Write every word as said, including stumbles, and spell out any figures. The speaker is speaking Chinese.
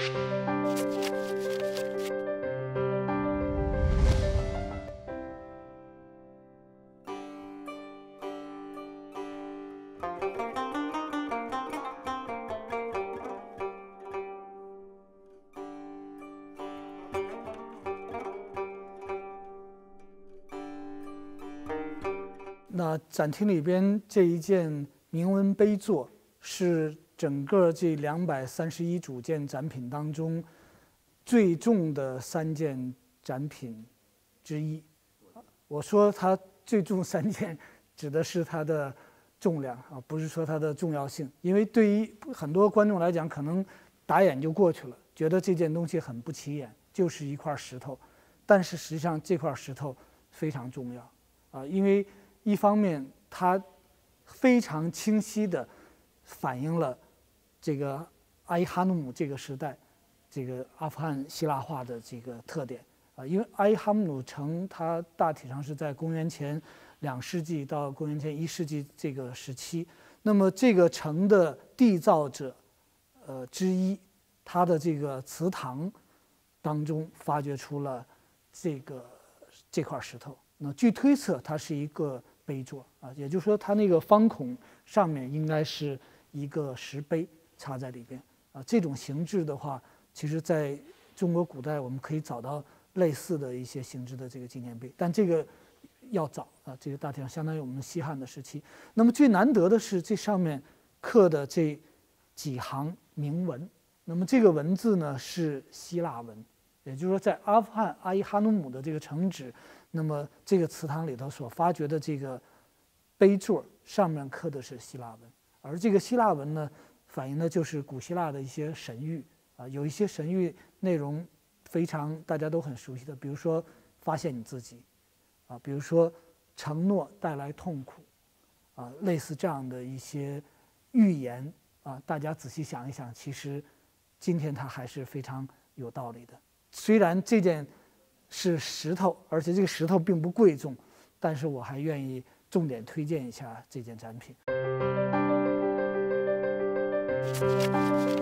那展厅里边这一件铭文碑座是整个这两百三十一组件展品当中最重的三件展品之一。我说它最重三件，指的是它的重量啊，不是说它的重要性。因为对于很多观众来讲，可能打眼就过去了，觉得这件东西很不起眼，就是一块石头。但是实际上这块石头非常重要啊，因为一方面，它非常清晰地反映了这个阿伊哈努姆这个时代，这个阿富汗希腊化的这个特点啊。因为阿伊哈努姆城，它大体上是在公元前两世纪到公元前一世纪这个时期。那么这个城的缔造者，呃之一，他的这个祠堂当中发掘出了这个这块石头。那据推测，它是一个碑座啊，也就是说，它那个方孔上面应该是一个石碑插在里边啊。这种形制的话，其实在中国古代我们可以找到类似的一些形制的这个纪念碑，但这个要早啊，这个大体上相当于我们西汉的时期。那么最难得的是这上面刻的这几行铭文，那么这个文字呢是希腊文，也就是说，在阿富汗阿伊哈努姆的这个城址。那么这个祠堂里头所发掘的这个碑座上面刻的是希腊文，而这个希腊文呢，反映的就是古希腊的一些神谕啊，有一些神谕内容非常大家都很熟悉的，比如说发现你自己啊，比如说承诺带来痛苦啊，类似这样的一些预言啊，大家仔细想一想，其实今天它还是非常有道理的。虽然这件是石头，而且这个石头并不贵重，但是我还愿意重点推荐一下这件展品。